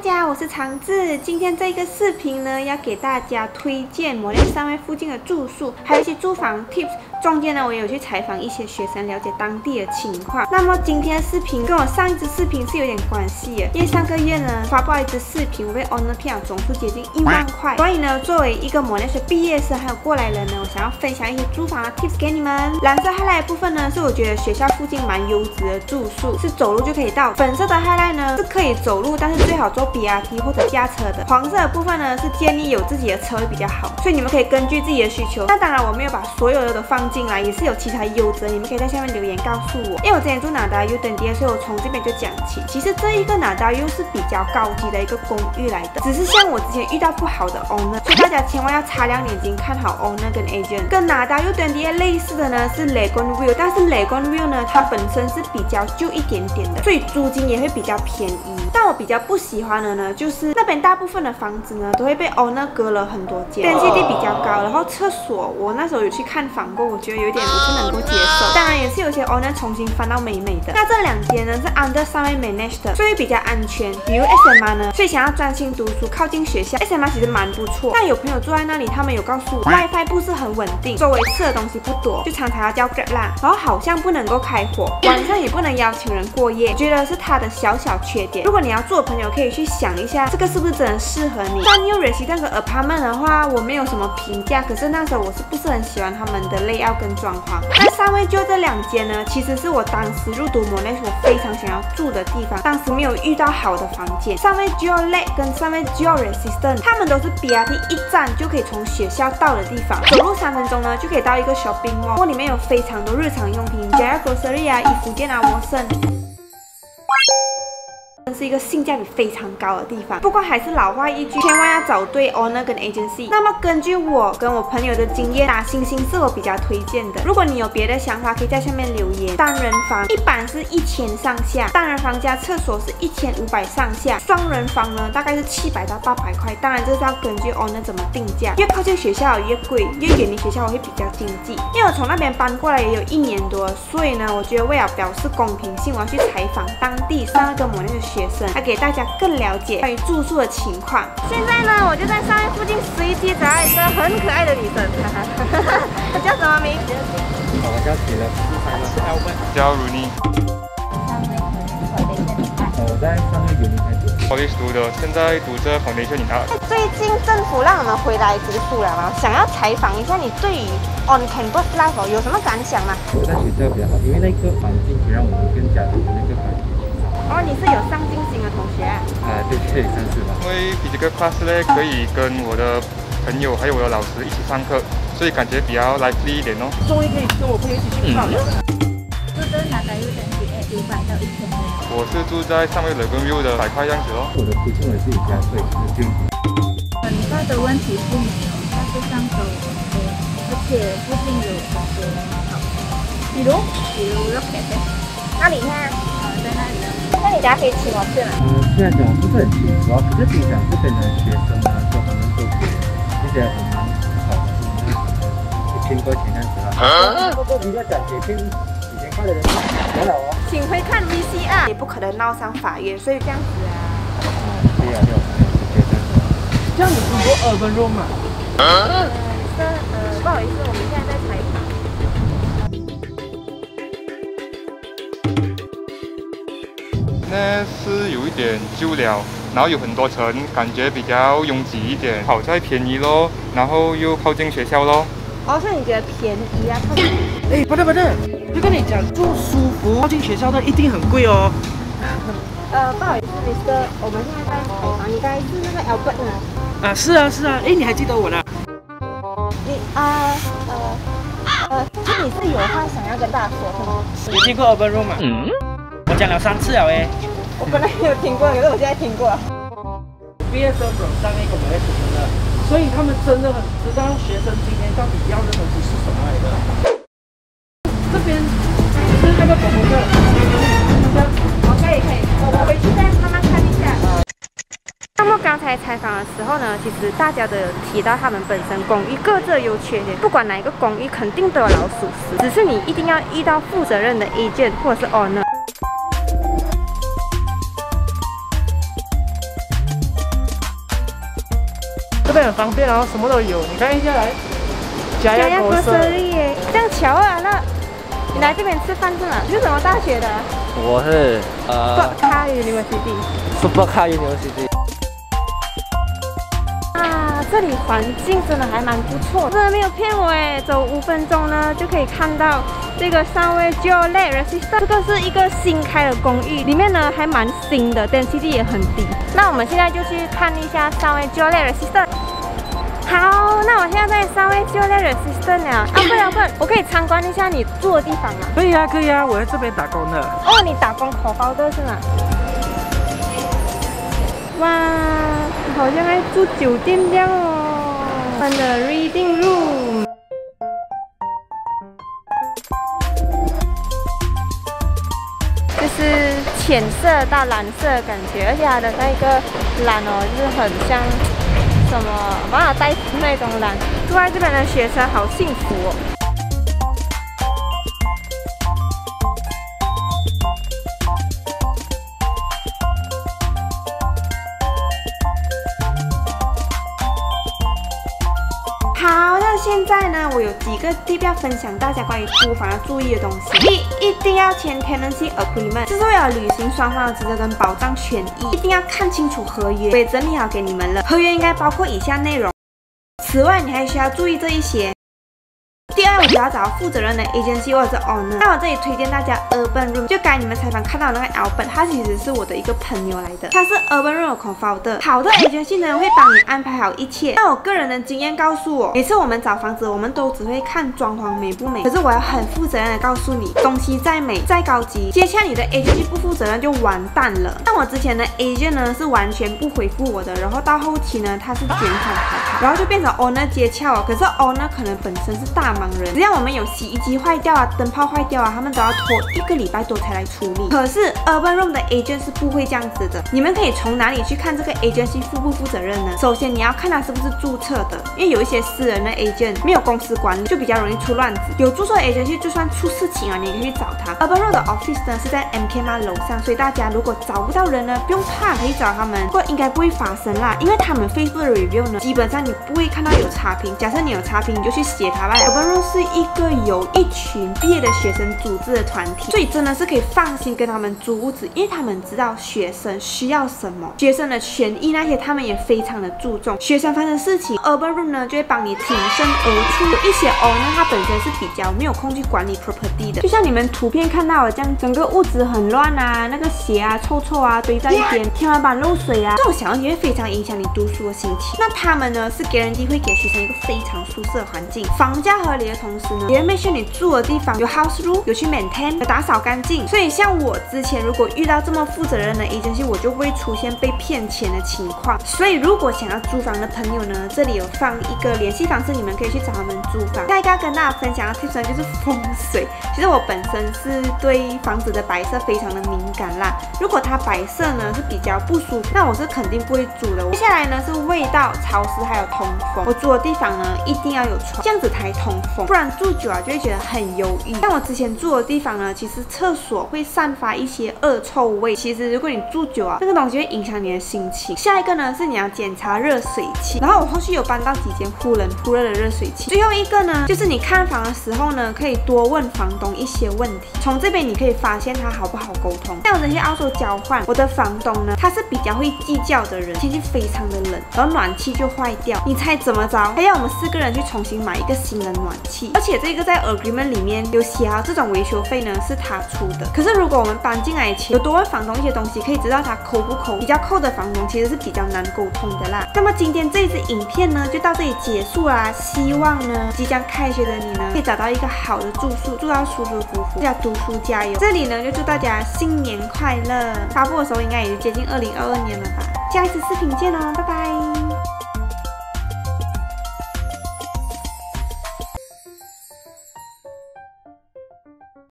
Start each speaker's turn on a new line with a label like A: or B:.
A: 家，我是长治。今天这个视频呢，要给大家推荐摩连山位附近的住宿，还有一些住房 tips。中间呢，我也有去采访一些学生，了解当地的情况。那么今天的视频跟我上一支视频是有点关系的，因为上个月呢发布了一支视频，我被 Honor 骗了总数接近1万块。所以呢，作为一个摩连学毕业生还有过来人呢，我想要分享一些住房的 tips 给你们。蓝色 highlight 的部分呢，是我觉得学校附近蛮优质的住宿，是走路就可以到。粉色的 highlight 呢是可以走路，但是最好坐 BRT 或者驾车的。黄色的部分呢是建议有自己的车会比较好，所以你们可以根据自己的需求。那当然我没有把所有的都放进来，也是有其他优则，你们可以在下面留言告诉我。因为我之前住哪达 U 等地，所以我从这边就讲起。其实这一个哪达 U 是比较高级的一个公寓来的，只是像我之前遇到不好的 owner， 所以大家千万要擦亮眼睛看好 owner 跟 agent。跟哪达 U 等地类似的呢是 Legon View， 但是 Legon View 呢它本身是比较旧一点点的，所以租金也会比较便宜。但我比较不喜欢的呢，就是那边大部分的房子呢都会被 owner 隔了很多间，电梯地比较高，然后厕所我那时候有去看房过，我觉得有点我不能够接受。当然也是有些 owner 重新翻到美美的。那这两间呢是 under 上位 managed 的，所以比较安全。比如 SMR 呢，所以想要专心读书，靠近学校 ，SMR 其实蛮不错。但有朋友住在那里，他们有告诉我 ，WiFi 不是很稳定，周围吃的东西不多，就常常要叫 Grab 啦。然后好像不能够开火，晚上也不能邀请人过夜，觉得是它的小缺点。如果你要住的朋友可以去想一下，这个是不是真的适合你？但 New Residence 和 Apartment 的话，我没有什么评价，可是那时候我是不是很喜欢他们的 layout 跟装潢。那上位就这两间呢，其实是我当时入读摩连我非常想要住的地方，当时没有遇到好的房间。上位 Geo Lake 跟上位 Geo Resistance， 他们都是 BRT 一站就可以从学校到的地方，走路3分钟呢就可以到一个 shopping mall， 里面有非常多日常用品 ，Jaya Grocery 啊、衣服店啊、Watson。是一个性价比非常高的地方，不过还是老话一句，千万要找对 owner 跟 agency。那么根据我跟我朋友的经验，打星星是我比较推荐的。如果你有别的想法，可以在下面留言。单人房一般是1000上下，单人房加厕所是1500上下，双人房呢大概是700到800块。当然这是要根据 owner 怎么定价，越靠近学校越贵，越远离学校我会比较经济。因为我从那边搬过来也有1年多，所以呢，我觉得为了表示公平性，我要去采访当地12个摩连的学生，来给大家更了解关于住宿的情况。现在呢，我就在上面附近随机找到一个很可爱的女生，她叫什么名？
B: 我叫喜乐，是 Albert，
C: 叫 Rooney。
B: 我在上面有开始
C: college 读的，现在读着 foundation in art。
A: 最近政府让我们回来读书了嘛，想要采访一下你对于 on campus life 有什么感想吗？
B: 我在学校比较好，因为那个环境可以让我们更加的那个环境。
A: 哦，你是有上进心的同学啊？
B: 对，算是吧。
C: 因为 physical class 呢，可以跟我的朋友还有我的老师一起上课，所以感觉比较 lively 一点哦。
D: 终于可以跟我朋友一起去跑了。
E: 住在哪达 U 等级500到1000。
C: 我是住在上面Legon View的100块样子哦。
B: 我的附近我自己家，所以就
E: 很大的问题是没有，但是上周而且附近有很多好吃，比如 Rock Cafe，
A: 哪里看？
E: 在那里。
A: 那你等下可以请我去吗？
B: 虽然讲我不是很清楚啊，可是听讲这边的学生啊，说他们都是一些很蛮好的，1000块钱这样子啦。不过人家讲几千块的人没了哦。
A: 请回看 VCR， 也不可能闹上法院，所以这样子啊。
B: 对啊，
D: 这样你读过Urban Room 吗？
A: 不好意思，我们现在在采访。
C: 那是有一点旧了，然后有很多层，感觉比较拥挤一点。好在便宜咯，然后又靠近学校咯。
A: 哦，所以你觉得便宜啊？
D: 哎，不对，就跟你讲，住舒服，靠近学校的一定很贵哦。
A: 不好意思 ，Mr， 我们现在在采访，应该是那个 Albert 呢？
D: 是啊，哎，你还记得我呢？
A: 你就你是有话想要跟大家说的吗？
D: 有听过 Urban Room 吗？我讲了3次了哎。
A: 我本来没有听过，可是我现在听过。
D: 毕业生走上那个摩连学生的，所以他们真的很知道学生今天到底要的东西是什么来的。这边是那个广播课，
A: 可以，我回去再慢慢看一下。那么刚才采访的时候呢，其实大家都有提到他们本身公寓各自的优缺点，不管哪一个公寓肯定都有老鼠屎，只是你一定要遇到负责任的 agent 或者是 owner。
D: 这边很方便，然后什么都有。你看一下来，加亚国色
A: 耶，这样巧啊！那你来这边吃饭是吗？你是什么大学的？
F: 我是
A: Car University。
F: Super Car University。
A: 啊，这里环境真的还蛮不错，真的没有骗我哎，走5分钟呢就可以看到这个Sunway Geolite Resistance， 这个是一个新开的公寓，里面呢还蛮新的 ，density 也很低。那我们现在就去看一下Sunway Geolite Resistance。好，那我现在在Sunway Geolite Resistance啊，不，我可以参观一下你住的地方吗？
D: 可以啊，可以啊，我在这边打工的。
A: 哦，你打工口包的是吗？哇，好像在住酒店这样哦。我们的 reading room， 就是浅色到蓝色的感觉，而且它的那个蓝哦，就是很像什么马尔代夫那种蓝。住在这边的学生好幸福哦。好，那现在呢，我有几个 tip 要分享大家关于租房要注意的东西。第一，一定要签 tenancy agreement， 这是为了履行双方的职责跟保障权益，一定要看清楚合约，我也整理好给你们了。合约应该包括以下内容。此外，你还需要注意这一些。第二，我就要找负责任的 agency 或者是 owner。那我这里推荐大家 Urban Room， 就刚才你们采访看到的那个 Albert， 他其实是我的一个朋友来的，他是 Urban Room 的 co-founder。好的 agency 呢会帮你安排好一切。那我个人的经验告诉我，每次我们找房子，我们都只会看装潢美不美，可是我要很负责任的告诉你，东西再美再高级，接下来你的 agency 不负责任就完蛋了。像我之前的 agent 呢是完全不回复我的，然后到后期呢他是检讨逃跑，然后就变成 owner 接洽哦。可是 owner 可能本身是大忙人，只要我们有洗衣机坏掉啊，灯泡坏掉啊，他们都要拖1个礼拜多才来处理。可是 Urban Room 的 agent 是不会这样子的。你们可以从哪里去看这个 agency 负不负责任呢？首先你要看他是不是注册的，因为有一些私人的 agent 没有公司管理，就比较容易出乱子。有注册的 agency 就算出事情啊，你也可以去找他。Urban Room 的 office 呢是在 MKMart 楼上，所以大家如果找不到人呢，不用怕，可以找他们。不过应该不会发生啦，因为他们 Facebook 的 review 呢，基本上你不会看到有差评。假设你有差评，你就去写他吧。Urban Room 是一个由一群毕业的学生组织的团体，所以真的是可以放心跟他们租屋子，因为他们知道学生需要什么，学生的权益那些他们也非常的注重。学生发生事情 ，Urban Room 呢就会帮你挺身而出。有一些owner他本身是比较没有空去管理 property 的，就像你们图片看到的这样，整个屋子很乱啊，那个鞋啊、臭臭啊堆在一边，天花板漏水啊，这种小问题会非常影响你读书的心情。那他们呢是guarantee会给学生一个非常舒适的环境，房价合理的同时呢，也会 make sure 你住的地方有 house rule， 有去 maintain， 有打扫干净。所以像我之前如果遇到这么负责任的 agency， 我就不会出现被骗钱的情况。所以如果想要租房的朋友呢，这里有放一个联系方式，你们可以去找他们租房。下一个要跟大家分享的 tips 呢就是风水。其实我本身是对房子的摆设非常的敏感啦，如果它摆设呢是比较不舒服，那我是肯定不会租的。接下来呢是味道、潮湿还有通风。我住的地方呢一定要有窗，这样子才通风，不然住久啊就会觉得很忧郁。像我之前住的地方呢，其实厕所会散发一些恶臭味，其实如果你住久啊，这个东西会影响你的心情。下一个呢是你要检查热水器，然后我后续有搬到几间忽冷忽热的热水器。最后一个呢就是你看房的时候呢，可以多问房东一些问题，从这边你可以发现他好不好沟通。像我这些澳洲交换，我的房东呢他是比较会计较的人，天气非常的冷，然后暖气就坏掉，你猜怎么着？还要我们4个人去重新买一个新的暖气，而且这个在 agreement 里面有写好，这种维修费呢是他出的。可是如果我们搬进来前有多问房东一些东西，可以知道他抠不抠。比较抠的房东其实是比较难沟通的啦。那么今天这一支影片呢就到这里结束啦，希望呢即将开学的你呢可以找到一个好的住宿，住到舒舒服服，要读书加油。这里呢就祝大家新年快乐，发布的时候应该也是接近2022年了吧。下一次视频见哦，拜拜。